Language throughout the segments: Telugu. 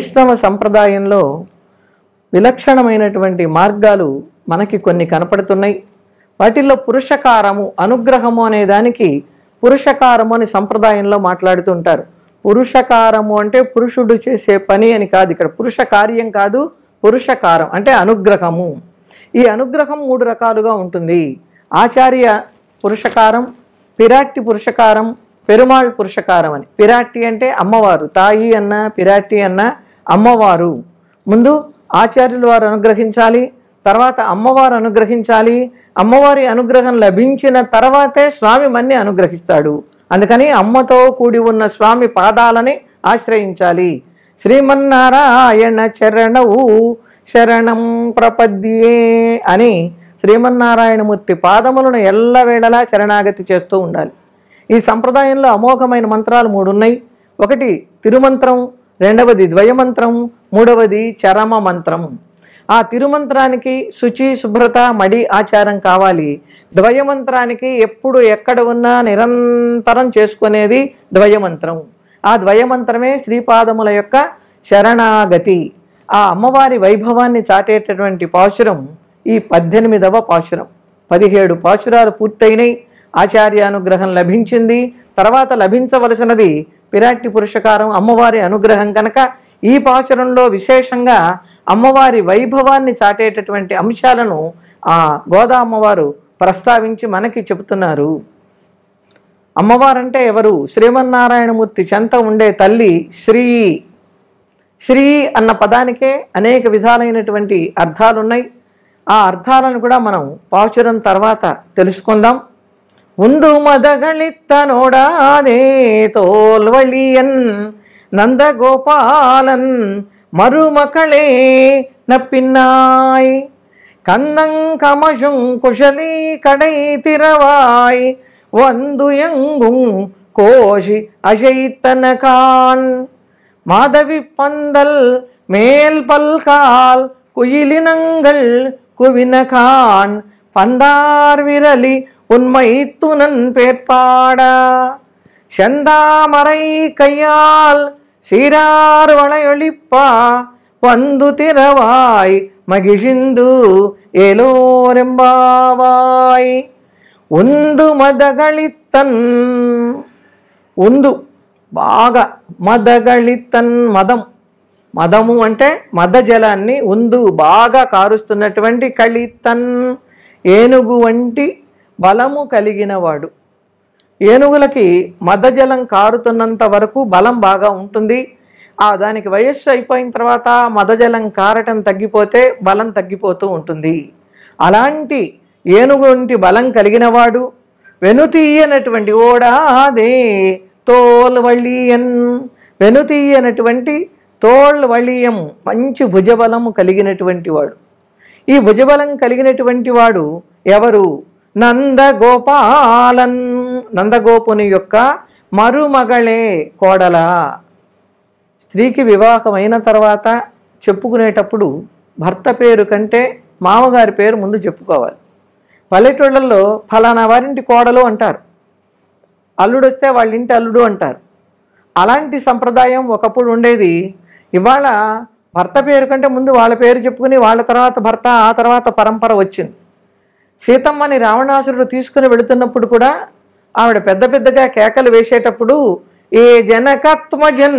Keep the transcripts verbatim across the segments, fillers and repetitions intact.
వైష్ణవ సంప్రదాయంలో విలక్షణమైనటువంటి మార్గాలు మనకి కొన్ని కనపడుతున్నాయి. వాటిల్లో పురుషకారము, అనుగ్రహము అనే దానికి పురుషకారము అని సంప్రదాయంలో మాట్లాడుతుంటారు. పురుషకారము అంటే పురుషుడు చేసే పని అని కాదు, ఇక్కడ పురుష కార్యం కాదు, పురుషకారం అంటే అనుగ్రహము. ఈ అనుగ్రహం మూడు రకాలుగా ఉంటుంది. ఆచార్య పురుషకారం, పిరాట్టి పురుషకారం, పెరుమాళ్ పురుషకారం అని. పిరాట్టి అంటే అమ్మవారు, తాయి అన్న పిరాట్టి అన్న అమ్మవారు. ముందు ఆచార్యులు వారు అనుగ్రహించాలి, తర్వాత అమ్మవారు అనుగ్రహించాలి. అమ్మవారి అనుగ్రహం లభించిన తర్వాతే స్వామి మన్ని అనుగ్రహిస్తాడు. అందుకని అమ్మతో కూడి ఉన్న స్వామి పాదాలని ఆశ్రయించాలి. శ్రీమన్నారాయణ చరణవు శరణం ప్రపద్యే అని శ్రీమన్నారాయణమూర్తి పాదములను ఎల్లవేళలా శరణాగతి చేస్తూ ఉండాలి. ఈ సంప్రదాయంలో అమోఘమైన మంత్రాలు మూడు ఉన్నాయి. ఒకటి తిరుమంత్రం, రెండవది ద్వయమంత్రం, మూడవది చరమ మంత్రం. ఆ తిరుమంత్రానికి శుచి, శుభ్రత, మడి ఆచారం కావాలి. ద్వయమంత్రానికి ఎప్పుడు ఎక్కడ ఉన్నా నిరంతరం చేసుకునేది ద్వయమంత్రం. ఆ ద్వయమంత్రమే శ్రీపాదముల యొక్క శరణాగతి. ఆ అమ్మవారి వైభవాన్ని చాటేటటువంటి పాశురం ఈ పద్దెనిమిదవ పాశురం. పదిహేడు పాశురాలు పూర్తయినాయి. ఆచార్యానుగ్రహం లభించింది. తర్వాత లభించవలసినది పిరాట్టి పురుషకారం, అమ్మవారి అనుగ్రహం. కనుక ఈ పాశురంలో విశేషంగా అమ్మవారి వైభవాన్ని చాటేటటువంటి అంశాలను ఆ గోదా అమ్మవారు ప్రస్తావించి మనకి చెబుతున్నారు. అమ్మవారంటే ఎవరు? శ్రీమన్నారాయణమూర్తి చెంత ఉండే తల్లి శ్రీ. శ్రీ అన్న పదానికే అనేక విధాలైనటువంటి అర్థాలున్నాయి. ఆ అర్థాలను కూడా మనం పాశురం తర్వాత తెలుసుకుందాం. உந்து மதகளித்தனோடாதே தோல்வழியன் நந்தகோபாலன் மருமகளே நப்பின்னாய் கந்தங்கமசும் குஷலி கடை திறவாய் வந்து எங்கும் கோஷி அசைத்தனகான் மாதவி பந்தல் மேல் பல்கால் குயிலினங்கள் குவினகான் பந்தார் விரலி உண்மை துணன் பேட்பாடா செந்தாமரை கையால் சீரார் வளையொழிப்பா வந்து திறவாய் மகிழ்ந்து ஏலோரெம்பாவாய் உண்டு మదగళితన్. ఉందు బాగా, మదగళితన్ మదం. మదము అంటే మద జలాన్ని ఉందు బాగా కారుస్తున్నటువంటి, కళితన్ ఏనుగు వంటి బలము కలిగినవాడు. ఏనుగులకి మదజలం కారుతున్నంత వరకు బలం బాగా ఉంటుంది. ఆ దానికి వయస్సు అయిపోయిన తర్వాత మదజలం కారటం తగ్గిపోతే బలం తగ్గిపోతూ ఉంటుంది. అలాంటి ఏనుగు వంటి బలం కలిగినవాడు. వెనుతీయనటువంటి ఓడాదే తోల్ వళియన్. వెనుతీయనటువంటి తోల్ వళియం, మంచి భుజబలము కలిగినటువంటి వాడు. ఈ భుజబలం కలిగినటువంటి వాడు ఎవరు? నందగోపాలన్. నందగోపుని యొక్క మరుమగళే, కోడల. స్త్రీకి వివాహమైన తర్వాత చెప్పుకునేటప్పుడు భర్త పేరు కంటే మామగారి పేరు ముందు చెప్పుకోవాలి. పల్లెటూళ్ళల్లో ఫలానా వారింటి కోడలు అంటారు, అల్లుడు వస్తే వాళ్ళ ఇంటి అల్లుడు అంటారు. అలాంటి సంప్రదాయం ఒకప్పుడు ఉండేది. ఇవాళ భర్త పేరు కంటే ముందు వాళ్ళ పేరు చెప్పుకుని వాళ్ళ తర్వాత భర్త, ఆ తర్వాత పరంపర వచ్చింది. సీతమ్మని రావణాసురుడు తీసుకుని వెళుతున్నప్పుడు కూడా ఆవిడ పెద్ద పెద్దగా కేకలు వేసేటప్పుడు ఏ జనకత్మజన్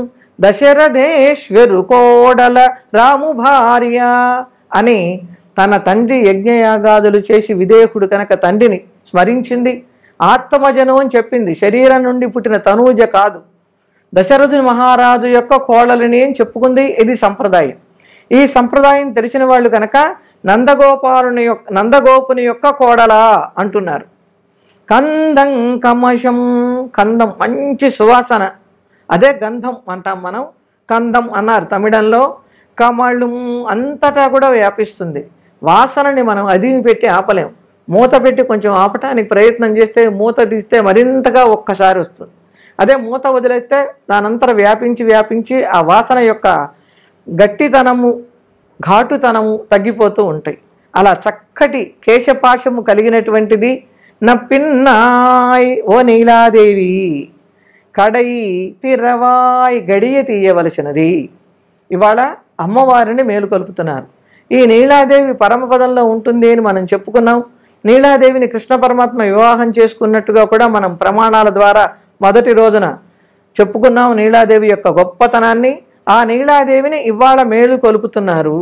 దశరథేశ్వరు కోడల రాము భార్య అని తన తండ్రి యజ్ఞయాగాదులు చేసి విదేహుడు కనుక తండ్రిని స్మరించింది. ఆత్మజను అని చెప్పింది, శరీరం నుండి పుట్టిన తనూజ కాదు, దశరథుని మహారాజు యొక్క కోడలిని అని చెప్పుకుంది. ఇది సంప్రదాయం. ఈ సంప్రదాయం తెలిసిన వాళ్ళు కనుక నందగోపాలుని యొక్క నందగోపుని యొక్క కోడలా అంటున్నారు. కందం కమశం. కందం మంచి సువాసన, అదే గంధం అంటాం మనం. కందం అన్నారు తమిళంలో. కమళం అంతటా కూడా వ్యాపిస్తుంది. వాసనని మనం అదిమి పెట్టి ఆపలేం. మూత పెట్టి కొంచెం ఆపటానికి ప్రయత్నం చేస్తే, మూత తీస్తే మరింతగా ఒక్కసారి వస్తుంది. అదే మూత వదిలేస్తే దానంతర వ్యాపించి వ్యాపించి ఆ వాసన యొక్క గట్టితనము, ఘాటుతనము తగ్గిపోతూ ఉంటాయి. అలా చక్కటి కేశపాశము కలిగినటువంటిది నప్పిన్నాయ్ ఓ నీలాదేవి. కడై తిరవాయ్, గడియ తీయవలసినది. ఇవాళ అమ్మవారిని మేలుకొల్పుతున్నారు. ఈ నీలాదేవి పరమపదంలో ఉంటుంది అని మనం చెప్పుకున్నాం. నీలాదేవిని కృష్ణ పరమాత్మ వివాహం చేసుకున్నట్టుగా కూడా మనం ప్రమాణాల ద్వారా మొదటి రోజున చెప్పుకున్నాం నీలాదేవి యొక్క గొప్పతనాన్ని. ఆ నీలాదేవిని ఇవాళ మేలు కొలుపుతున్నారు.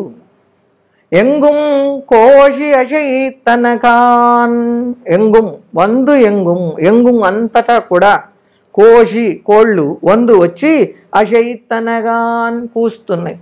ఎంగుం కోశి అశై తనకాన్, ఎంగుం వందు, ఎంగుం ఎంగుం అంతటా కూడా కోశి కోళ్ళు వందు వచ్చి అశై తనగాన్ కూస్తున్నాయి.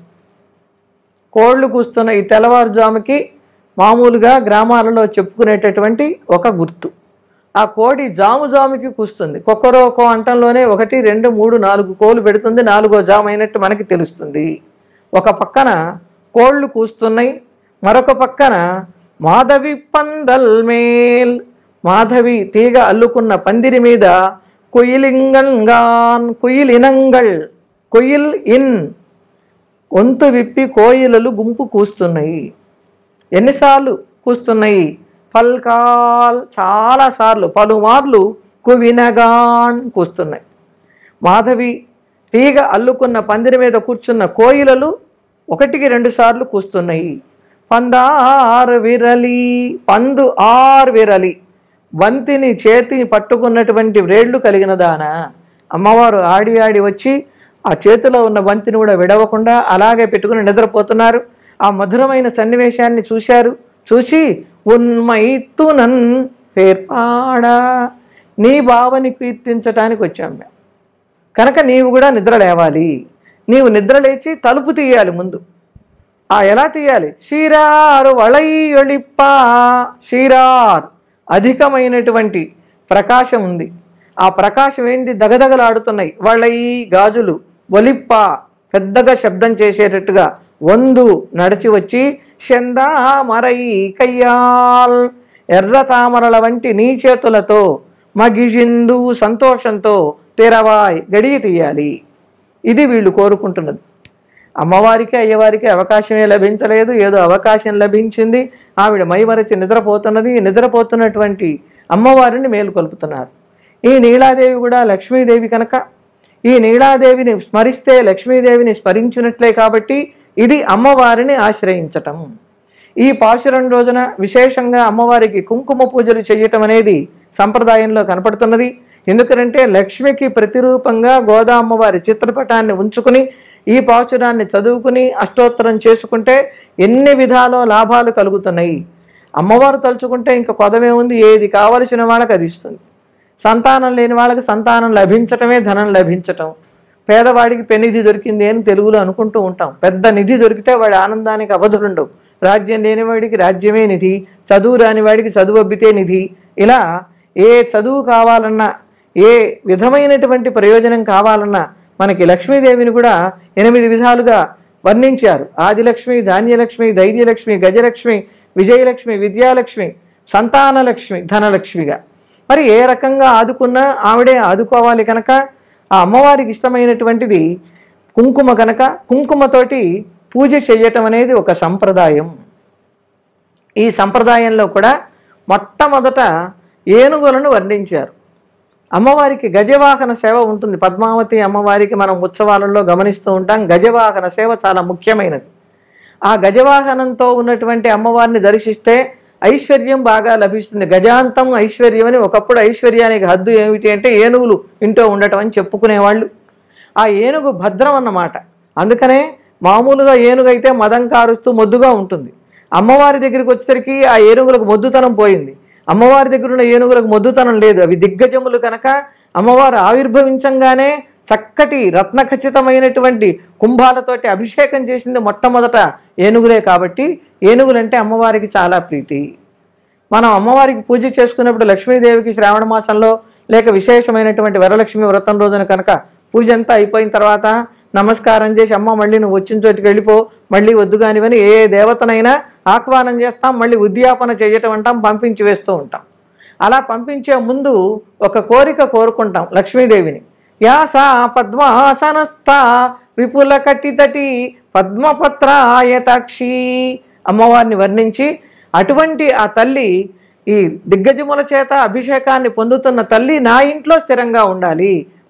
కోళ్ళు కూస్తున్నాయి. ఈ తెల్లవారుజాముకి మామూలుగా గ్రామాలలో చెప్పుకునేటటువంటి ఒక గుర్తు. ఆ కోడి జాము జాముకి కూస్తుంది. కొక్కరోకో అంటంలోనే ఒకటి రెండు మూడు నాలుగు కోళ్ళు పెడుతుంది. నాలుగో జాము అయినట్టు మనకి తెలుస్తుంది. ఒక పక్కన కోళ్ళు కూస్తున్నాయి, మరొక పక్కన మాధవి పందల్ మేల్, మాధవి తీగ అల్లుకున్న పందిరి మీద కుయిలింగంగాన్, కుయిలినంగల్, కుయిల్ ఇన్ గొంతు విప్పి కోయిలలు గుంపు కూస్తున్నాయి. ఎన్నిసార్లు కూస్తున్నాయి? పల్కాల్, చాలాసార్లు, పలుమార్లు కువినగాన్ కూస్తున్నాయి. మాధవి తీగ అల్లుకున్న పందిరి మీద కూర్చున్న కోయిలలు ఒకటికి రెండు సార్లు కూస్తున్నాయి. పందార్ విరలి, పందు ఆర్ విరలి, బంతిని చేతిని పట్టుకున్నటువంటి వ్రేళ్లు కలిగిన దాన. అమ్మవారు ఆడి ఆడి వచ్చి ఆ చేతిలో ఉన్న బంతిని కూడా విడవకుండా అలాగే పెట్టుకుని నిద్రపోతున్నారు. ఆ మధురమైన సన్నివేశాన్ని చూశారు. చూసి ఉన్మైతునన్ పేర్పాడా, నీ భావని కీర్తించటానికి వచ్చాం మేము కనుక నీవు కూడా నిద్ర లేవాలి. నీవు నిద్ర లేచి తలుపు తీయాలి ముందు. ఆ ఎలా తీయాలి? షీరారు వళయ్యొళిప్ప, షీరార్ అధికమైనటువంటి ప్రకాశం ఉంది. ఆ ప్రకాశం ఏంటి? దగదగలాడుతున్నాయి. వళయి గాజులు, ఒలిప్ప పెద్దగా శబ్దం చేసేటట్టుగా, వందు నడిచి వచ్చి, షందా మరై కయ్యాల్ ఎర్ర తామరల వంటి నీ చేతులతో, మగిషిందు సంతోషంతో, తెరవాయ్ గడియ తీయాలి. ఇది వీళ్ళు కోరుకుంటున్నది. అమ్మవారికి అయ్యవారికి అవకాశమే లభించలేదు. ఏదో అవకాశం లభించింది. ఆవిడ మైమరచి నిద్రపోతున్నది. నిద్రపోతున్నటువంటి అమ్మవారిని మేలుకొల్పుతున్నారు. ఈ నీలాదేవి కూడా లక్ష్మీదేవి కనుక ఈ నీలాదేవిని స్మరిస్తే లక్ష్మీదేవిని స్మరించినట్లే కాబట్టి ఇది అమ్మవారిని ఆశ్రయించటం. ఈ పాశురం రోజున విశేషంగా అమ్మవారికి కుంకుమ పూజలు చేయటం అనేది సంప్రదాయంలో కనపడుతున్నది. ఎందుకంటే లక్ష్మికి ప్రతిరూపంగా గోదా అమ్మవారి చిత్రపటాన్ని ఉంచుకుని ఈ పాశురాన్ని చదువుకుని అష్టోత్తరం చేసుకుంటే ఎన్ని విధాలో లాభాలు కలుగుతున్నాయి. అమ్మవారు తలుచుకుంటే ఇంకా కొదవే ఉంది. ఏది కావలసిన వాళ్ళకి అది ఇస్తుంది. సంతానం లేని వాళ్ళకి సంతానం లభించటమే ధనం లభించటం. పేదవాడికి పెన్నిధి దొరికింది అని తెలుగులో అనుకుంటూ ఉంటాం. పెద్ద నిధి దొరికితే వాడి ఆనందానికి అవధులుండవు. రాజ్యం లేనివాడికి రాజ్యమే నిధి, చదువు రాని వాడికి చదువు అబ్బితే నిధి. ఇలా ఏ చదువు కావాలన్నా, ఏ విధమైనటువంటి ప్రయోజనం కావాలన్నా మనకి లక్ష్మీదేవిని కూడా ఎనిమిది విధాలుగా వర్ణించారు. ఆదిలక్ష్మి, ధాన్యలక్ష్మి, ధైర్యలక్ష్మి, గజలక్ష్మి, విజయలక్ష్మి, విద్యాలక్ష్మి, సంతానలక్ష్మి, ధనలక్ష్మిగా. మరి ఏ రకంగా ఆదుకున్నా ఆవిడే ఆదుకోవాలి కనుక ఆ అమ్మవారికి ఇష్టమైనటువంటిది కుంకుమ కనుక కుంకుమతోటి పూజ చేయటం అనేది ఒక సంప్రదాయం. ఈ సంప్రదాయంలో కూడా మొట్టమొదట ఏనుగులను వర్ణించారు. అమ్మవారికి గజవాహన సేవ ఉంటుంది. పద్మావతి అమ్మవారికి మనం ఉత్సవాలలో గమనిస్తూ ఉంటాం. గజవాహన సేవ చాలా ముఖ్యమైనది. ఆ గజవాహనంతో ఉన్నటువంటి అమ్మవారిని దర్శిస్తే ఐశ్వర్యం బాగా లభిస్తుంది. గజాంతం ఐశ్వర్యం అని. ఒకప్పుడు ఐశ్వర్యానికి హద్దు ఏమిటి అంటే ఏనుగులు ఇంట్లో ఉండటం అని చెప్పుకునేవాళ్ళు. ఆ ఏనుగు భద్రం అన్నమాట. అందుకనే మామూలుగా ఏనుగు అయితే మదం కారుస్తూ మొద్దుగా ఉంటుంది. అమ్మవారి దగ్గరికి వచ్చేసరికి ఆ ఏనుగులకు మొద్దుతనం పోయింది. అమ్మవారి దగ్గర ఉన్న ఏనుగులకు మొద్దుతనం లేదు. అవి దిగ్గజములు కనుక అమ్మవారు ఆవిర్భవించంగానే చక్కటి రత్నఖచ్చితమైనటువంటి కుంభాలతోటి అభిషేకం చేసింది మొట్టమొదట ఏనుగులే. కాబట్టి ఏనుగులంటే అమ్మవారికి చాలా ప్రీతి. మనం అమ్మవారికి పూజ చేసుకున్నప్పుడు లక్ష్మీదేవికి శ్రావణ మాసంలో లేక విశేషమైనటువంటి వరలక్ష్మి వ్రతం రోజున కనుక పూజ అంతా అయిపోయిన తర్వాత నమస్కారం చేసి అమ్మ మళ్ళీ నువ్వు వచ్చిన చోటికి వెళ్ళిపో, మళ్ళీ వద్దు కానివని ఏ దేవతనైనా ఆహ్వానం చేస్తాం. మళ్ళీ ఉద్యాపన చేయటం అంటాం, పంపించి వేస్తూ ఉంటాం. అలా పంపించే ముందు ఒక కోరిక కోరుకుంటాం లక్ష్మీదేవిని. యాసా పద్మాసనస్థ విపుల కట్టితటి పద్మపత్రాయతాక్షి అమ్మవారిని వర్ణించి అటువంటి ఆ తల్లి ఈ దిగ్గజముల చేత అభిషేకాన్ని పొందుతున్న తల్లి నా ఇంట్లో స్థిరంగా ఉండాలి,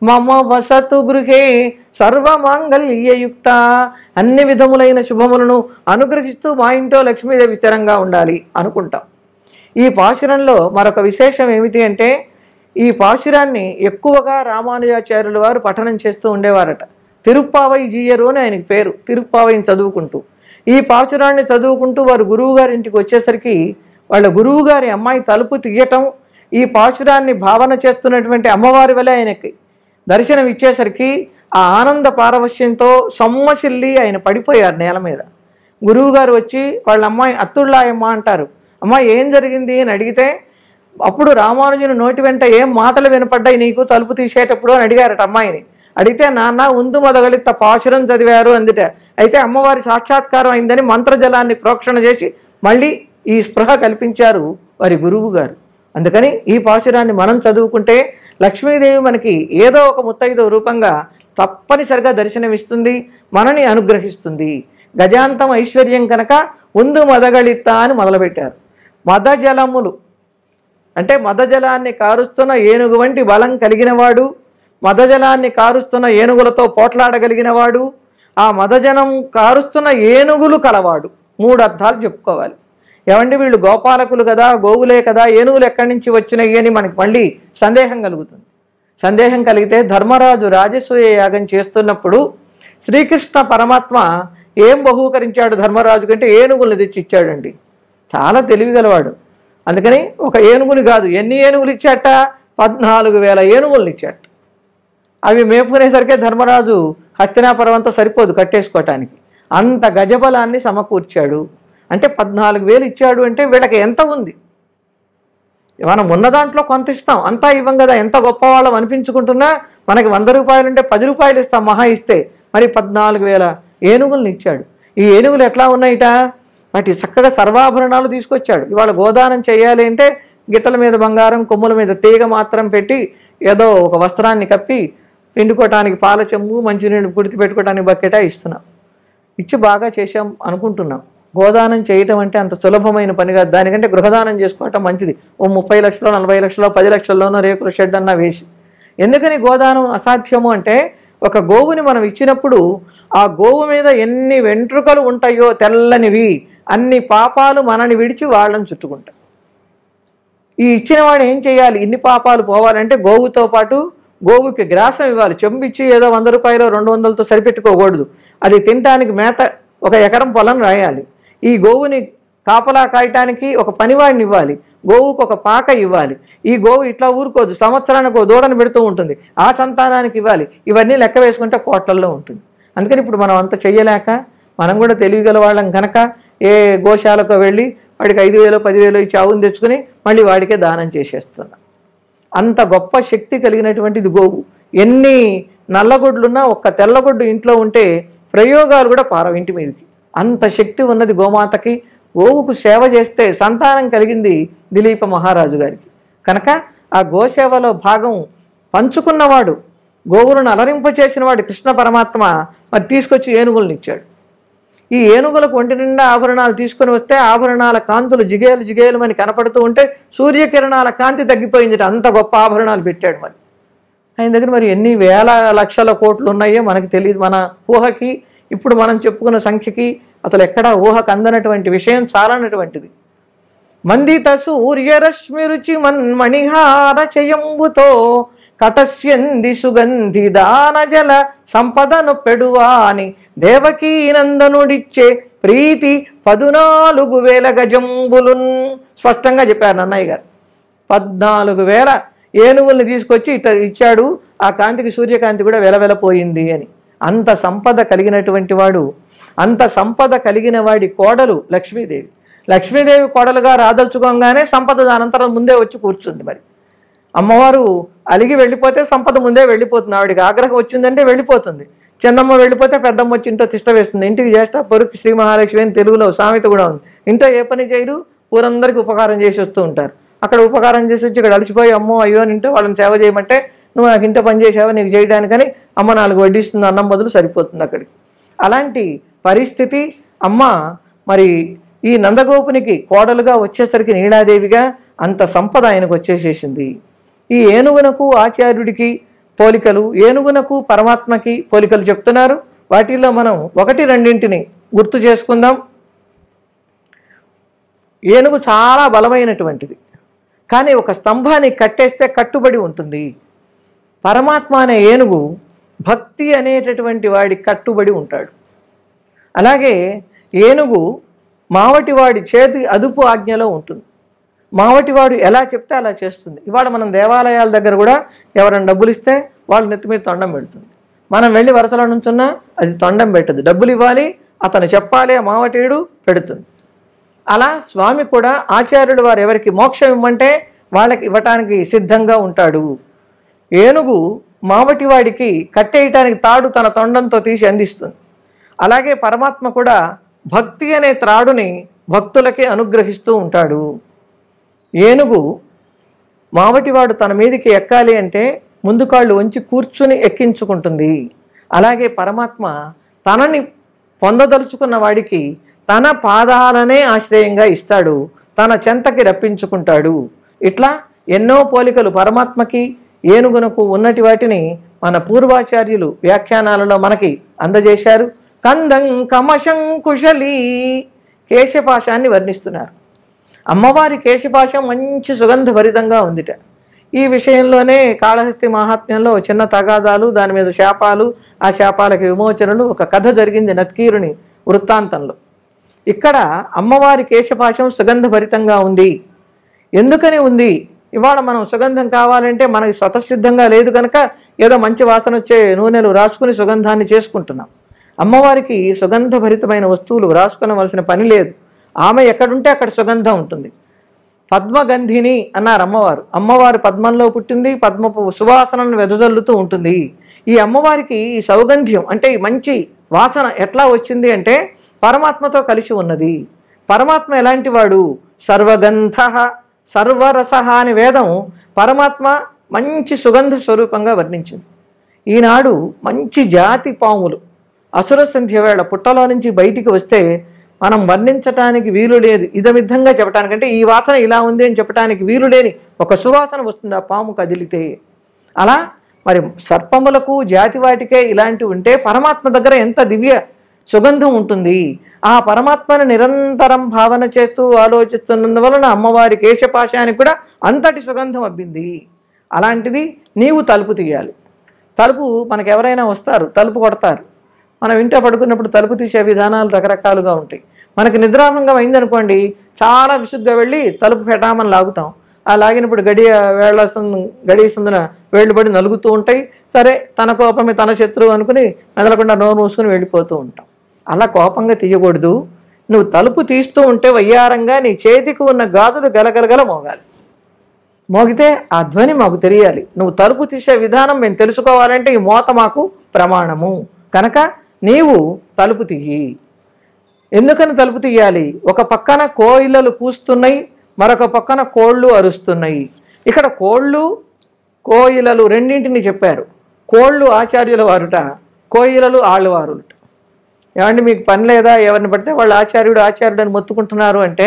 మమ వసతు గృహే సర్వమాంగళ్యయుక్త, అన్ని విధములైన శుభములను అనుగ్రహిస్తూ మా ఇంట్లో లక్ష్మీదేవి స్థిరంగా ఉండాలి అనుకుంటాం. ఈ పాశురంలో మరొక విశేషం ఏమిటి అంటే, ఈ పాశురాన్ని ఎక్కువగా రామానుజాచార్యుల వారు పఠనం చేస్తూ ఉండేవారట. తిరుప్పావై జీయరు అని ఆయనకి పేరు. తిరుప్పావైని చదువుకుంటూ ఈ పాశురాన్ని చదువుకుంటూ వారు గురువు గారి ఇంటికి వచ్చేసరికి వాళ్ళ గురువు గారి అమ్మాయి తలుపు తీయటం, ఈ పాశురాన్ని భావన చేస్తున్నటువంటి అమ్మవారి వలె ఆయనకి దర్శనం ఇచ్చేసరికి ఆ ఆనంద పారవశ్యంతో సొమ్మసిల్లి ఆయన పడిపోయారు నేల మీద. గురువుగారు వచ్చి వాళ్ళ అమ్మాయి అత్తుళ్ళాయమ్మ అంటారు, అమ్మ ఏం జరిగింది అని అడిగితే, అప్పుడు రామానుజుని నోటి వెంట ఏం మాటలు వినపడ్డాయి నీకు తలుపు తీసేటప్పుడు అని అడిగారట అమ్మాయిని. అడిగితే నాన్న ఉందు మొదగలిత పాశురం చదివారు అందుట. అయితే అమ్మవారి సాక్షాత్కారం అయిందని మంత్రజలాన్ని ప్రోక్షణ చేసి మళ్ళీ ఈ స్పృహ కల్పించారు వారి గురువు గారు. అందుకని ఈ పాశురాన్ని మనం చదువుకుంటే లక్ష్మీదేవి మనకి ఏదో ఒక ముత్తైదో రూపంగా తప్పనిసరిగా దర్శనమిస్తుంది, మనని అనుగ్రహిస్తుంది. గజాంతం ఐశ్వర్యం కనుక ఉందు మదగళిత అని మొదలుపెట్టారు. మదజలములు అంటే మదజలాన్ని కారుస్తున్న ఏనుగు వంటి బలం కలిగినవాడు, మదజలాన్ని కారుస్తున్న ఏనుగులతో పోట్లాడగలిగినవాడు, ఆ మదజనం కారుస్తున్న ఏనుగులు కలవాడు. మూడు అర్థాలు చెప్పుకోవాలి. ఏమంటే వీళ్ళు గోపాలకులు కదా, గోవులే కదా, ఏనుగులు ఎక్కడి నుంచి వచ్చినాయి అని మనకి మళ్ళీ సందేహం కలుగుతుంది. సందేహం కలిగితే ధర్మరాజు రాజసూయ యాగం చేస్తున్నప్పుడు శ్రీకృష్ణ పరమాత్మ ఏం బహూకరించాడు ధర్మరాజు కంటే ఏనుగుల్ని తెచ్చి ఇచ్చాడండి. చాలా తెలివిగలవాడు. అందుకని ఒక ఏనుగుని కాదు, ఎన్ని ఏనుగులు ఇచ్చాట? పద్నాలుగు వేల ఏనుగులను ఇచ్చాట. అవి మేపుకునేసరికే ధర్మరాజు హస్తినాపురం అంతా సరిపోదు కట్టేసుకోవటానికి, అంత గజబలాన్ని సమకూర్చాడు. అంటే పద్నాలుగు వేలు ఇచ్చాడు అంటే వీళ్ళకి ఎంత ఉంది? మనం ఉన్న దాంట్లో కొంత ఇస్తాం, అంతా ఇవ్వం కదా. ఎంత గొప్పవాళ్ళం అనిపించుకుంటున్నా మనకి వంద రూపాయలు ఉంటే పది రూపాయలు ఇస్తాం మహా ఇస్తే. మరి పద్నాలుగు వేల ఏనుగులను ఇచ్చాడు. ఈ ఏనుగులు ఎట్లా ఉన్నాయిట? వాటి చక్కగా సర్వాభరణాలు తీసుకొచ్చాడు. ఇవాళ గోదానం చేయాలి అంటే గిట్టల మీద బంగారం, కొమ్ముల మీద తీగ మాత్రం పెట్టి ఏదో ఒక వస్త్రాన్ని కప్పి పిండుకోవటానికి పాల చెంబు, మంచినీళ్ళు పుడితి పెట్టుకోవడానికి బకెటా ఇస్తున్నాం. ఇచ్చి బాగా చేశాం అనుకుంటున్నాం. గోదానం చేయటం అంటే అంత సులభమైన పని కాదు. దానికంటే గృహదానం చేసుకోవటం మంచిది. ఓ ముప్పై లక్షలు, నలభై లక్షలు, పది లక్షల్లోనో రేకుల షెడ్ అన్నా వేసి. ఎందుకని గోదానం అసాధ్యము అంటే, ఒక గోవుని మనం ఇచ్చినప్పుడు ఆ గోవు మీద ఎన్ని వెంట్రుకలు ఉంటాయో తెల్లనివి, అన్ని పాపాలు మనని విడిచి వాళ్ళని చుట్టుకుంటాయి. ఈ ఇచ్చిన వాడు ఏం చేయాలి? ఇన్ని పాపాలు పోవాలంటే గోవుతో పాటు గోవుకి గ్రాసం ఇవ్వాలి. చెంబిచ్చి ఏదో వంద రూపాయలు రెండు వందలతో సరిపెట్టుకోకూడదు. అది తినటానికి మేత ఒక ఎకరం పొలం రాయాలి. ఈ గోవుని కాపలా కాయటానికి ఒక పనివాడిని ఇవ్వాలి. గోవుకు ఒక పాక ఇవ్వాలి. ఈ గోవు ఇట్లా ఊరుకోదు, సంవత్సరానికి ఒక దూడను పెడుతూ ఉంటుంది, ఆ సంతానానికి ఇవ్వాలి. ఇవన్నీ లెక్క వేసుకుంటే కోట్లల్లో ఉంటుంది. అందుకని ఇప్పుడు మనం అంత చెయ్యలేక, మనం కూడా తెలివిగల వాళ్ళం కనుక ఏ గోశాలకు వెళ్ళి వాడికి ఐదు వేలు పదివేలు ఇచ్చి ఆవును తెచ్చుకుని మళ్ళీ వాడికే దానం చేసేస్తున్నాం. అంత గొప్ప శక్తి కలిగినటువంటిది గోవు. ఎన్ని నల్లగొడ్లున్నా ఒక్క తెల్లగొడ్డు ఇంట్లో ఉంటే ప్రయోగాలు కూడా పారవు ఇంటి మీదకి. అంత శక్తి ఉన్నది గోమాతకి. గోవుకు సేవ చేస్తే సంతానం కలిగింది దిలీప మహారాజు గారికి. కనుక ఆ గోసేవలో భాగం పంచుకున్నవాడు, గోవులను అలరింపచేసిన వాడు కృష్ణ పరమాత్మ మరి తీసుకొచ్చి ఏనుగులను ఇచ్చాడు. ఈ ఏనుగులకు ఒంటి నిండా ఆభరణాలు తీసుకొని వస్తే ఆభరణాల కాంతులు జిగేలు జిగేలు అని కనపడుతూ ఉంటే సూర్యకిరణాల కాంతి తగ్గిపోయింది. అంత గొప్ప ఆభరణాలు పెట్టాడు. మరి ఆయన దగ్గర మరి ఎన్ని వేల లక్షల కోట్లు ఉన్నాయో మనకు తెలియదు. మన ఊహకి ఇప్పుడు మనం చెప్పుకున్న సంఖ్యకి అసలు ఎక్కడా ఊహకు అందనటువంటి విషయం చాలనటువంటిది. మందిత సూర్యరశ్మి రుచి మన్మణిహార చయంబుతో కటస్యంది సుగంధి దానజల సంపదను పెడువా అని దేవకీ నందనుడిచ్చే ప్రీతి పదునాలుగు వేల గజంబులున్ స్పష్టంగా చెప్పారు నన్నయ్య గారు. పద్నాలుగు వేల ఏనుగుల్ని తీసుకొచ్చి ఇట్లా ఇచ్చాడు. ఆ కాంతికి సూర్యకాంతి కూడా వెలవెలపోయింది అని. అంత సంపద కలిగినటువంటి వాడు, అంత సంపద కలిగిన వాడి కోడలు లక్ష్మీదేవి. లక్ష్మీదేవి కోడలుగా రాదలుచుకోగానే సంపద దానంతరం ముందే వచ్చి కూర్చుంది. మరి అమ్మవారు అలిగి వెళ్ళిపోతే సంపద ముందే వెళ్ళిపోతుంది. ఆవిడికి ఆగ్రహం వచ్చిందంటే వెళ్ళిపోతుంది. చిన్నమ్మ వెళ్ళిపోతే పెద్దమ్మ వచ్చి ఇంట్లో తిష్ట వేస్తుంది. ఇంటికి జ్యేష్ఠ పొరుకు శ్రీ మహాలక్ష్మి అని తెలుగులో సామెత కూడా ఉంది. ఇంట్లో ఏ పని చేయరు, ఊరందరికీ ఉపకారం చేసి వస్తూ ఉంటారు. అక్కడ ఉపకారం చేసి వచ్చి ఇక్కడ అలసిపోయి అమ్మో అయ్యో అని ఇంట్లో వాళ్ళని సేవ చేయమంటే నువ్వు నాకు ఇంట్లో పని చేసావా నీకు చేయడానికని అమ్మ నాలుగు వడ్డిస్తుంది, అన్నం బదులు సరిపోతుంది అక్కడికి. అలాంటి పరిస్థితి అమ్మ మరి ఈ నందగోపునికి కోడలుగా వచ్చేసరికి నీలాదేవిగా అంత సంపద ఆయనకు వచ్చేసేసింది. ఈ ఏనుగునకు ఆచార్యుడికి పోలికలు, ఏనుగునకు పరమాత్మకి పోలికలు చెప్తున్నారు. వాటిల్లో మనం ఒకటి రెండింటిని గుర్తు చేసుకుందాం. ఏనుగు చాలా బలమైనటువంటిది, కానీ ఒక స్తంభాన్ని కట్టేస్తే కట్టుబడి ఉంటుంది. పరమాత్మ అనే ఏనుగు భక్తి అనేటటువంటి వాడి కట్టుబడి ఉంటాడు. అలాగే ఏనుగు మావటివాడి చేతి అదుపు ఆజ్ఞలో ఉంటుంది. మావటివాడు ఎలా చెప్తే అలా చేస్తుంది. ఇవాళ మనం దేవాలయాల దగ్గర కూడా ఎవరైనా డబ్బులు ఇస్తే వాళ్ళు నెత్తి మీద తొండం పెడుతుంది. మనం వెళ్ళి వరసలో నుంచున్నా అది తొండం పెట్టదు. డబ్బులు ఇవ్వాలి, అతను చెప్పాలి, ఆ మావటీయుడు పెడుతుంది. అలా స్వామి కూడా ఆచార్యుడు వారు ఎవరికి మోక్షం ఇవ్వమంటే వాళ్ళకి ఇవ్వటానికి సిద్ధంగా ఉంటాడు. ఏనుగు మావటివాడికి కట్టేయటానికి తాడు తన తొండంతో తీసి అందిస్తుంది. అలాగే పరమాత్మ కూడా భక్తి అనే త్రాడుని భక్తులకి అనుగ్రహిస్తూ ఉంటాడు. ఏనుగు మావటివాడు తన మీదికి ఎక్కాలి అంటే ముందు కాళ్ళు వంచి కూర్చుని ఎక్కించుకుంటుంది. అలాగే పరమాత్మ తనని పొందదలుచుకున్న వాడికి తన పాదాలనే ఆశ్రయంగా ఇస్తాడు, తన చెంతకి రప్పించుకుంటాడు. ఇట్లా ఎన్నో పోలికలు పరమాత్మకి ఏనుగునకు ఉన్నటి వాటిని మన పూర్వాచార్యులు వ్యాఖ్యానాలలో మనకి అందజేశారు. కందం కమశం కుశలీ కేశపాశాన్ని వర్ణిస్తున్నారు. అమ్మవారి కేశపాశం మంచి సుగంధభరితంగా ఉందిట. ఈ విషయంలోనే కాళహస్తి మహాత్మ్యంలో చిన్న తగాదాలు, దాని మీద శాపాలు, ఆ శాపాలకి విమోచనలు, ఒక కథ జరిగింది నత్కీరుని వృత్తాంతంలో. ఇక్కడ అమ్మవారి కేశపాశం సుగంధభరితంగా ఉంది. ఎందుకని ఉంది? ఇవాళ మనం సుగంధం కావాలంటే మనకి స్వతసిద్ధంగా లేదు కనుక ఏదో మంచి వాసన వచ్చే నూనెలు రాసుకుని సుగంధాన్ని చేసుకుంటున్నాం. అమ్మవారికి సుగంధభరితమైన వస్తువులు రాసుకునవలసిన పని లేదు. ఆమె ఎక్కడుంటే అక్కడ సుగంధం ఉంటుంది. పద్మగంధిని అన్నారు అమ్మవారు. అమ్మవారు పద్మంలో పుట్టింది, పద్మపు సువాసనను వెదజల్లుతూ ఉంటుంది. ఈ అమ్మవారికి ఈ సౌగంధ్యం అంటే ఈ మంచి వాసన ఎట్లా వచ్చింది అంటే పరమాత్మతో కలిసి ఉన్నది. పరమాత్మ ఎలాంటి వాడు? సర్వగంధ సర్వరస అని వేదం పరమాత్మ మంచి సుగంధ స్వరూపంగా వర్ణించింది. ఈనాడు మంచి జాతి పాములు అసుర సంధ్య వేళ పుట్టలో నుంచి బయటికి వస్తే మనం వర్ణించటానికి వీలు లేదు. ఇదమిద్ధంగా చెప్పటానికంటే ఈ వాసన ఇలా ఉంది అని చెప్పడానికి వీలు లేని ఒక సువాసన వస్తుంది ఆ పాము కదిలితే. అలా మరి సర్పములకు జాతి వాటికే ఇలాంటివి ఉంటే పరమాత్మ దగ్గర ఎంత దివ్య సుగంధం ఉంటుంది. ఆ పరమాత్మను నిరంతరం భావన చేస్తూ ఆలోచిస్తున్నందువలన అమ్మవారి కేశపాశానికి కూడా అంతటి సుగంధం అబ్బింది. అలాంటిది నీవు తలుపు తీయాలి. తలుపు మనకు ఎవరైనా వస్తారు, తలుపు కొడతారు. మనం ఇంట్లో పడుకున్నప్పుడు తలుపు తీసే విధానాలు రకరకాలుగా ఉంటాయి. మనకి నిద్రాభంగం అయిందనుకోండి, చాలా విసుగ్గా వెళ్ళి తలుపు పెట్టామని లాగుతాం. ఆ లాగినప్పుడు గడియ వేళ్ల గడియ సందున వేళ్ళు పడి నలుగుతూ ఉంటాయి. సరే, తన కోపమే తన శత్రువు అనుకుని మెదలకుండా నోరు మూసుకుని వెళ్ళిపోతూ ఉంటాం. అలా కోపంగా తీయకూడదు. నువ్వు తలుపు తీస్తూ ఉంటే వయ్యారంగా నీ చేతికి ఉన్న గాజులు గలగలగల మోగాలి. మోగితే ఆ ధ్వని మాకు తెలియాలి. నువ్వు తలుపు తీసే విధానం మేము తెలుసుకోవాలంటే ఈ మోత మాకు ప్రమాణము. కనుక నీవు తలుపు తీయి. ఎందుకని తలుపు తీయాలి? ఒక పక్కన కోయిలలు కూస్తున్నాయి, మరొక పక్కన కోళ్ళు అరుస్తున్నాయి. ఇక్కడ కోళ్ళు కోయిలలు రెండింటిని చెప్పారు. కోళ్ళు ఆచార్యుల వారుట, కోయిలలు ఆళ్ళవారుట. ఏమంటే మీకు పని లేదా? ఎవరిని పడితే వాళ్ళు ఆచార్యుడు ఆచార్యుడు అని మొత్తుకుంటున్నారు అంటే,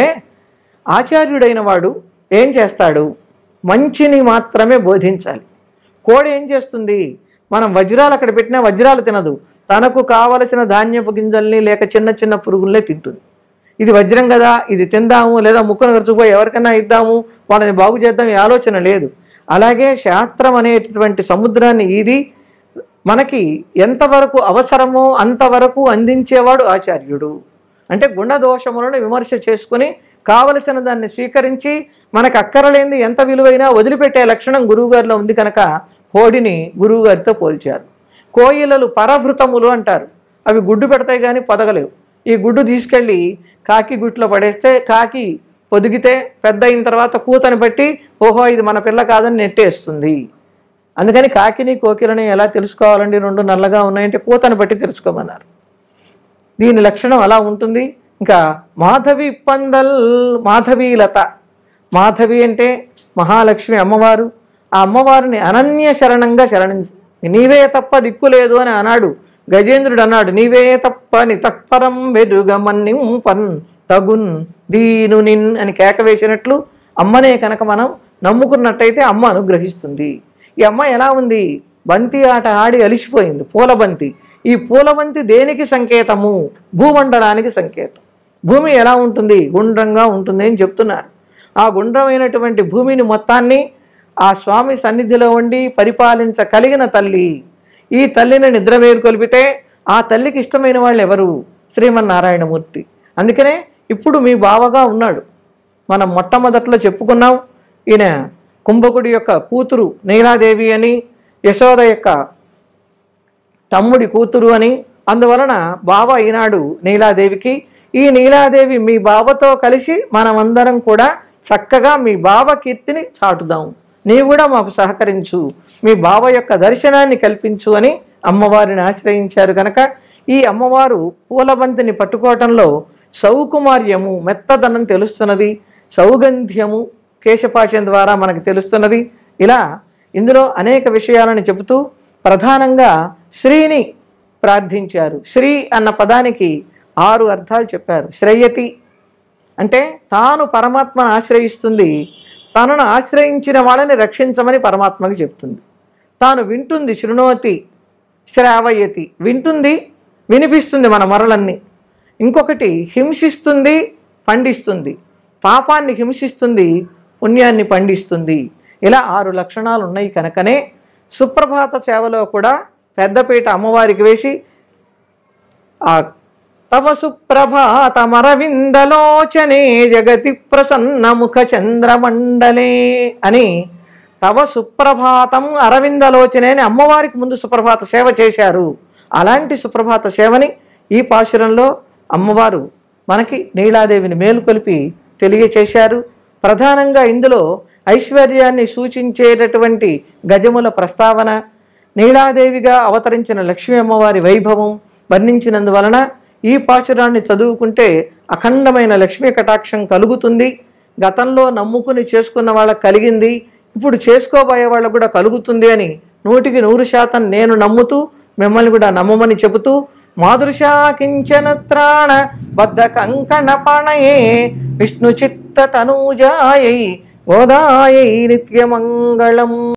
ఆచార్యుడైన వాడు ఏం చేస్తాడు? మంచిని మాత్రమే బోధించాలి. కోడి ఏం చేస్తుంది? మనం వజ్రాలు అక్కడ పెట్టినా వజ్రాలు తినదు. తనకు కావలసిన ధాన్యపు గింజల్ని లేక చిన్న చిన్న పురుగులనే తింటుంది. ఇది వజ్రం కదా, ఇది తిందాము, లేదా ముక్కను ఖర్చుపోయి ఎవరికైనా ఇద్దాము, వాళ్ళని బాగు చేద్దాం, ఈ ఆలోచన లేదు. అలాగే శాస్త్రం అనేటటువంటి సముద్రాన్ని ఇది మనకి ఎంతవరకు అవసరమో అంతవరకు అందించేవాడు ఆచార్యుడు. అంటే గుణదోషములను విమర్శ చేసుకుని కావలసిన దాన్ని స్వీకరించి మనకు అక్కరలేంది ఎంత విలువైనా వదిలిపెట్టే లక్షణం గురువుగారిలో ఉంది. కనుక కోడిని గురువుగారితో పోల్చారు. కోయిలలు పరభృతములు అంటారు. అవి గుడ్డు పెడతాయి కానీ పొదగలేవు. ఈ గుడ్డు తీసుకెళ్ళి కాకి గుట్లో పడేస్తే కాకి పొదిగితే పెద్ద అయిన తర్వాత కూతని బట్టి ఓహో ఇది మన పిల్ల కాదని నెట్టేస్తుంది. అందుకని కాకిని కోకిలని ఎలా తెలుసుకోవాలండి? రెండు నల్లగా ఉన్నాయంటే కూతని బట్టి తెలుసుకోమన్నారు. దీని లక్షణం అలా ఉంటుంది. ఇంకా మాధవి పందల్ మాధవీలత. మాధవి అంటే మహాలక్ష్మి అమ్మవారు. ఆ అమ్మవారిని అనన్య శరణంగా శరణించు. నీవే తప్ప దిక్కు లేదు అని అన్నాడు గజేంద్రుడు. అన్నాడు నీవే తప్ప నితఃపరం వెదుగమన్నింపన్ తగున్ దీను నిన్ అని కేక వేసినట్లు అమ్మనే కనుక మనం నమ్ముకున్నట్టయితే అమ్మ అనుగ్రహిస్తుంది. ఈ అమ్మ ఎలా ఉంది? బంతి ఆట ఆడి అలిసిపోయింది, పూలబంతి. ఈ పూలబంతి దేనికి సంకేతము? భూమండలానికి సంకేతం. భూమి ఎలా ఉంటుంది? గుండ్రంగా ఉంటుంది అని చెప్తున్నారు. ఆ గుండ్రమైనటువంటి భూమిని మొత్తాన్ని ఆ స్వామి సన్నిధిలో ఉండి పరిపాలించగలిగిన తల్లి. ఈ తల్లిని నిద్ర మేలుకొల్పితే ఆ తల్లికి ఇష్టమైన వాళ్ళు ఎవరు? శ్రీమన్నారాయణమూర్తి. అందుకనే ఇప్పుడు మీ బావగా ఉన్నాడు. మనం మొట్టమొదట్లో చెప్పుకున్నాం, ఈయన కుంభకుడి యొక్క కూతురు నీలాదేవి అని, యశోద యొక్క తమ్ముడి కూతురు అని. అందువలన బావ ఈనాడు నీలాదేవికి. ఈ నీలాదేవి మీ బావతో కలిసి మనమందరం కూడా చక్కగా మీ బావ కీర్తిని చాటుదాం, నీవు కూడా మాకు సహకరించు, మీ బావ యొక్క దర్శనాన్ని కల్పించు అని అమ్మవారిని ఆశ్రయించారు. కనుక ఈ అమ్మవారు పూలబంతిని పట్టుకోవటంలో సౌకుమార్యము, మెత్తదనం తెలుస్తున్నది, సౌగంధ్యము కేశపాశం ద్వారా మనకు తెలుస్తున్నది. ఇలా ఇందులో అనేక విషయాలను చెబుతూ ప్రధానంగా శ్రీని ప్రార్థించారు. శ్రీ అన్న పదానికి ఆరు అర్థాలు చెప్పారు. శ్రేయతి అంటే తాను పరమాత్మను ఆశ్రయిస్తుంది, తనను ఆశ్రయించిన వాళ్ళని రక్షించమని పరమాత్మకి చెప్తుంది. తాను వింటుంది, శృణోతి శ్రావయతి, వింటుంది, వినిపిస్తుంది మన మొరలన్నీ. ఇంకొకటి హింసిస్తుంది, పండిస్తుంది, పాపాన్ని హింసిస్తుంది, పుణ్యాన్ని పండిస్తుంది. ఇలా ఆరు లక్షణాలు ఉన్నాయి. కనుకనే సుప్రభాత సేవలో కూడా పెద్దపీట అమ్మవారికి వేసి ఆ తవ సుప్రభాతమరవిందలోచనే జగతి ప్రసన్న ముఖ చంద్రమండలే అని, తవ సుప్రభాతం అరవిందలోచనే అని అమ్మవారికి ముందు సుప్రభాత సేవ చేశారు. అలాంటి సుప్రభాత సేవని ఈ పాశురంలో అమ్మవారు మనకి నీలాదేవిని మేలుకొలిపి తెలియచేశారు. ప్రధానంగా ఇందులో ఐశ్వర్యాన్ని సూచించేటటువంటి గజముల ప్రస్తావన, నీలాదేవిగా అవతరించిన లక్ష్మీ అమ్మవారి వైభవం వర్ణించినందువలన ఈ పాశురాన్ని చదువుకుంటే అఖండమైన లక్ష్మీ కటాక్షం కలుగుతుంది. గతంలో నమ్ముకుని చేసుకున్న వాళ్ళకు కలిగింది, ఇప్పుడు చేసుకోబోయే వాళ్ళకు కూడా కలుగుతుంది అని నూటికి నూరు శాతం నేను నమ్ముతూ మిమ్మల్ని కూడా నమ్మమని చెబుతూ, మాదృశా కించన త్రాణ బద్ధ కంకణ పణయే విష్ణు చిత్త తనూజాయై గోదాయై నిత్యమంగళం.